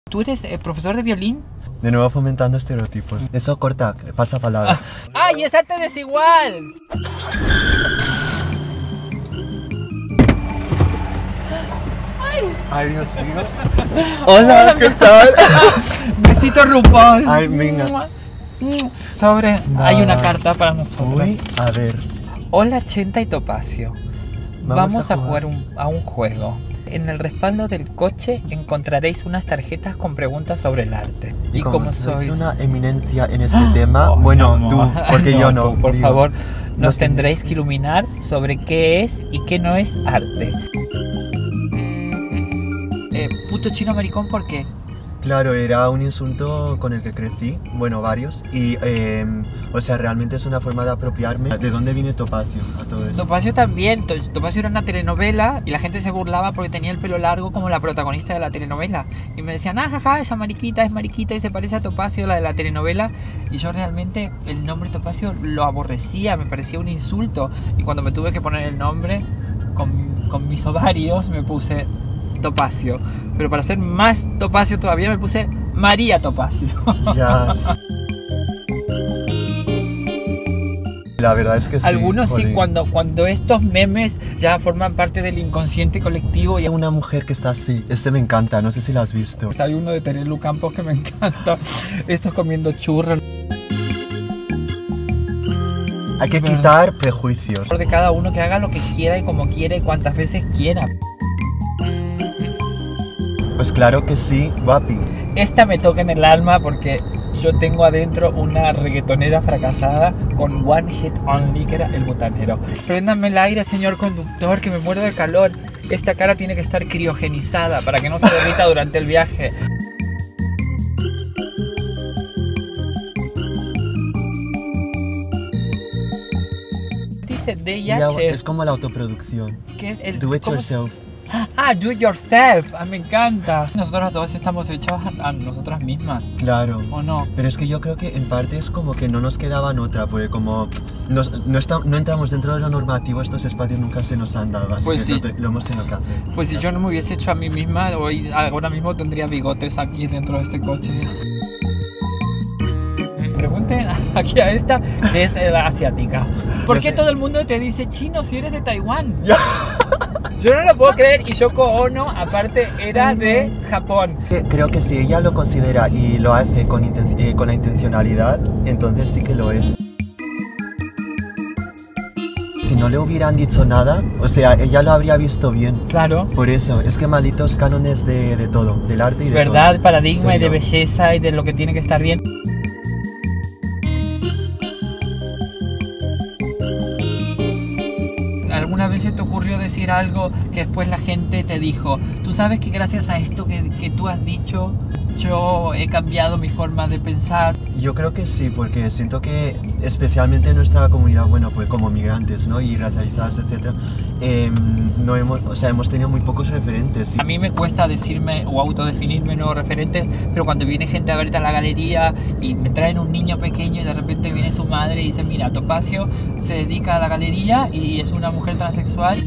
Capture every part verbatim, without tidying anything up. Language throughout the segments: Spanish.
¿Tú eres eh, profesor de violín? De nuevo fomentando estereotipos. Eso corta, pasa palabra. ¡Ay, es arte desigual! Ay, Dios mío. Hola, ¿qué tal? Besito RuPaul. Ay, venga. Sobre, Va. hay una carta para nosotros. Uy, a ver. Hola, Chenta y Topacio. Vamos, Vamos a a jugar, jugar. un- a un juego. En el respaldo del coche encontraréis unas tarjetas con preguntas sobre el arte. Y, como sois sois una eminencia en este tema, Oh, bueno, no, tú, porque no, yo no. tú, por digo, favor, nos nos tendréis tendréis- que iluminar sobre qué es y qué no es arte. Eh, puto chino maricón, ¿por qué? Claro, era un insulto con el que crecí, bueno, varios, y, eh, o sea, realmente es una forma de apropiarme. ¿De dónde viene Topacio a todo esto? Topacio también. To- Topacio era una telenovela y la gente se burlaba porque tenía el pelo largo como la protagonista de la telenovela. Y me decían, ah, jaja, esa mariquita es mariquita y se parece a Topacio, la de la telenovela. Y yo realmente el nombre Topacio lo aborrecía, me parecía un insulto. Y cuando me tuve que poner el nombre, con, con mis ovarios me puse Topacio. Pero para ser más Topacio todavía me puse María Topacio. Ya. La verdad es que sí. Algunos sí, jolín. cuando, cuando estos memes ya forman parte del inconsciente colectivo. Y Hay una mujer que está así, ese me encanta, no sé si la has visto. hay uno de Terelu Campos que me encanta. Estos comiendo churros. Hay que Bueno. quitar prejuicios. De cada uno que haga lo que quiera y como quiera y cuantas veces quiera. Pues claro que sí, guapi. Esta me toca en el alma porque yo tengo adentro una reggaetonera fracasada con One Hit Only, que era El Botanero. Préndame el aire, señor conductor, que me muero de calor. Esta cara tiene que estar criogenizada para que no se derrita durante el viaje. Dice D I Ya, H, es como la autoproducción. que es el... Do it ¿cómo? yourself. Ah, do it yourself. Ah, me encanta. Nosotros dos estamos hechos a, a nosotras mismas, Claro. ¿o no? Pero es que yo creo que en parte es como que no nos quedaban otra, porque como nos- no, está- no entramos dentro de lo normativo, estos espacios nunca se nos han dado, así Pues que sí. lo, te- lo hemos tenido que hacer. Pues si yo no me hubiese hecho a mí misma, hoy ahora mismo tendría bigotes aquí dentro de este coche. Pregunten aquí a esta, que es la asiática. ¿Por Yo qué sé. todo el mundo te dice chino si eres de Taiwán? Ya. Yo no lo puedo creer. Y Yoko Ono, aparte, era de Japón. Sí, creo que si ella lo considera y lo hace con, inten- eh, con la intencionalidad, entonces sí que lo es. Si no le hubieran dicho nada, o sea, ella lo habría visto bien. Claro. Por eso, es que malditos cánones de, de todo, del arte y de todo. ¿Verdad? Paradigma y de Serio. belleza y de lo que tiene que estar bien. ¿Alguna vez se te ocurrió decir algo que después la gente te dijo, tú sabes que gracias a esto que, que tú has dicho, yo he cambiado mi forma de pensar? Yo creo que sí, porque siento que especialmente en nuestra comunidad, bueno, pues como migrantes, ¿no? Y racializadas, etcétera, eh, no hemos, o sea, hemos tenido muy pocos referentes. A mí me cuesta decirme o autodefinirme nuevos referentes, pero cuando viene gente a verte a la galería y me traen un niño pequeño y de repente viene su madre y dice, mira, Topacio se dedica a la galería y es una mujer transexual.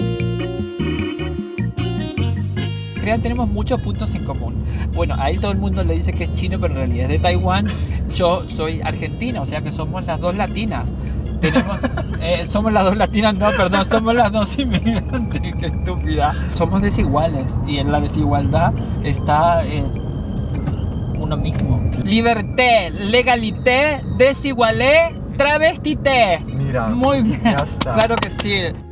Crean, tenemos muchos puntos en común. Bueno, a él todo el mundo le dice que es chino, pero en realidad es de Taiwán. Yo soy argentina, o sea que somos las dos latinas. Tenemos, eh, somos las dos latinas, no, perdón, somos las dos inmigrantes, qué estúpida. Somos desiguales y en la desigualdad está eh, uno mismo. Liberté, legalité, desigualé, travestité. Mira, Muy bien, ya está. claro que sí.